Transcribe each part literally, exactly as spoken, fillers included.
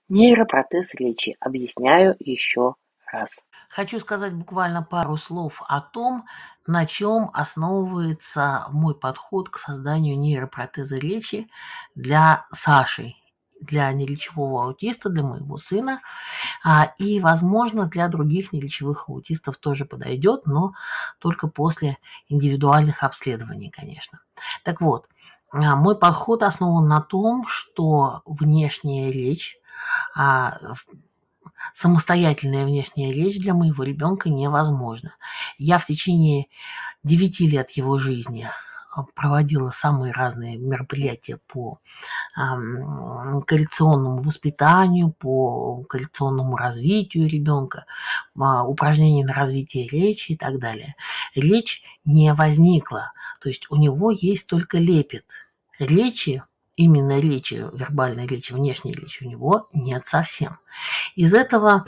Нейропротез речи. Объясняю еще раз. Хочу сказать буквально пару слов о том, на чем основывается мой подход к созданию нейропротеза речи для Саши, для неречевого аутиста, для моего сына, а, и, возможно, для других неречевых аутистов тоже подойдет, но только после индивидуальных обследований, конечно. Так вот, а, мой подход основан на том, что внешняя речь, а, самостоятельная внешняя речь для моего ребенка невозможна. Я в течение девяти лет его жизни проводила самые разные мероприятия по ам, коррекционному воспитанию, по коррекционному развитию ребенка, а, упражнения на развитие речи и так далее. Речь не возникла, то есть у него есть только лепет. Речи, именно речи, вербальной речи, внешней речи у него нет совсем. Из этого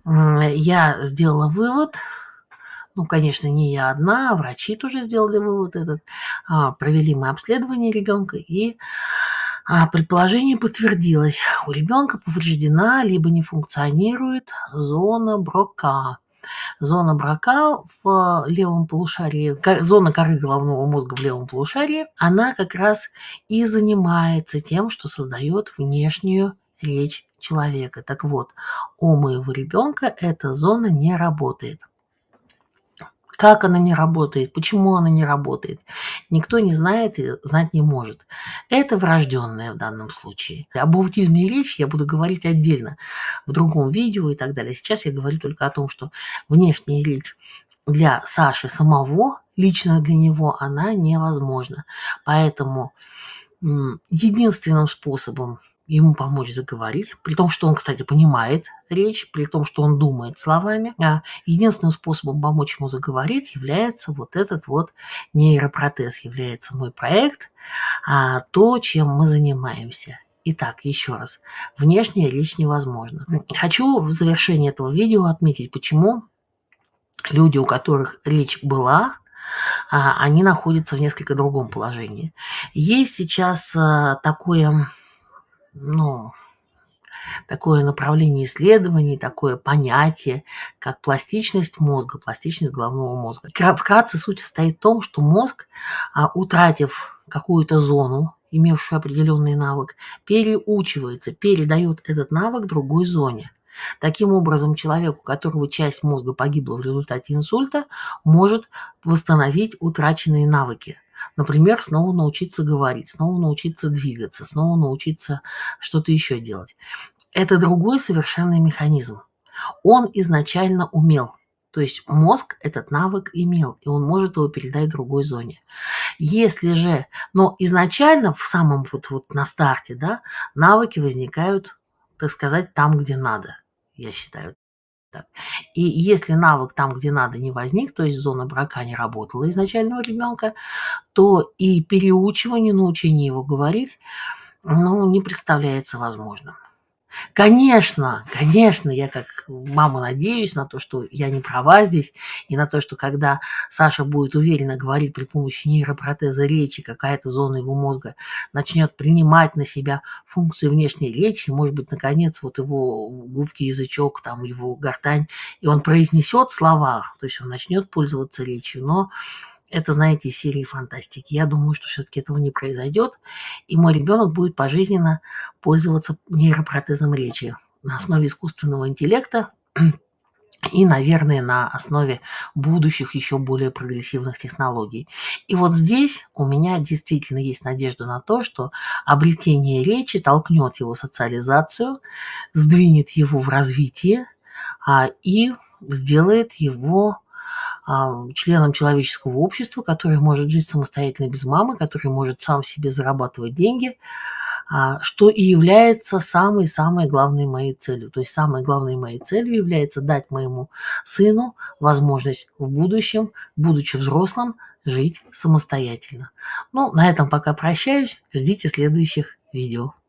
я сделала вывод, ну, конечно, не я одна, а врачи тоже сделали вывод этот, провели мы обследование ребенка, и предположение подтвердилось. У ребенка повреждена, либо не функционирует зона Брока. Зона Брока в левом полушарии, зона коры головного мозга в левом полушарии, она как раз и занимается тем, что создает внешнюю речь человека. Так вот, у моего ребенка эта зона не работает. Как она не работает, почему она не работает, никто не знает и знать не может. Это врожденное в данном случае. Об аутизме речи я буду говорить отдельно, в другом видео и так далее. Сейчас я говорю только о том, что внешняя речь для Саши самого, лично для него, она невозможна. Поэтому единственным способом ему помочь заговорить, при том, что он, кстати, понимает речь, при том, что он думает словами, а единственным способом помочь ему заговорить является вот этот вот нейропротез, является мой проект, а, то, чем мы занимаемся. Итак, еще раз, внешняя речь невозможна. Хочу в завершении этого видео отметить, почему люди, у которых речь была, они находятся в несколько другом положении. Есть сейчас такое... ну, такое направление исследований, такое понятие, как пластичность мозга, пластичность головного мозга. Вкратце суть состоит в том, что мозг, утратив какую-то зону, имевшую определенный навык, переучивается, передает этот навык другой зоне. Таким образом, человек, у которого часть мозга погибла в результате инсульта, может восстановить утраченные навыки. Например, снова научиться говорить, снова научиться двигаться, снова научиться что-то еще делать. Это другой совершенный механизм. Он изначально умел. То есть мозг этот навык имел, и он может его передать другой зоне. Если же, но изначально в самом вот, вот на старте, да, навыки возникают, так сказать, там, где надо, я считаю. Так. И если навык там, где надо, не возник, то есть зона Брока не работала изначально у ребенка, то и переучивание, научение его говорить, ну, не представляется возможным. Конечно, конечно, я как мама надеюсь на то, что я не права здесь, и на то, что когда Саша будет уверенно говорить при помощи нейропротеза речи, какая-то зона его мозга начнет принимать на себя функции внешней речи, может быть, наконец, вот его губки, язычок, там, его гортань, и он произнесет слова, то есть он начнет пользоваться речью, но это, знаете, из серии фантастики. Я думаю, что все-таки этого не произойдет, и мой ребенок будет пожизненно пользоваться нейропротезом речи на основе искусственного интеллекта и, наверное, на основе будущих еще более прогрессивных технологий. И вот здесь у меня действительно есть надежда на то, что обретение речи толкнет его социализацию, сдвинет его в развитие а, и сделает его членом человеческого общества, который может жить самостоятельно без мамы, который может сам себе зарабатывать деньги, что и является самой-самой главной моей целью. То есть самой главной моей целью является дать моему сыну возможность в будущем, будучи взрослым, жить самостоятельно. Ну, на этом пока прощаюсь. Ждите следующих видео.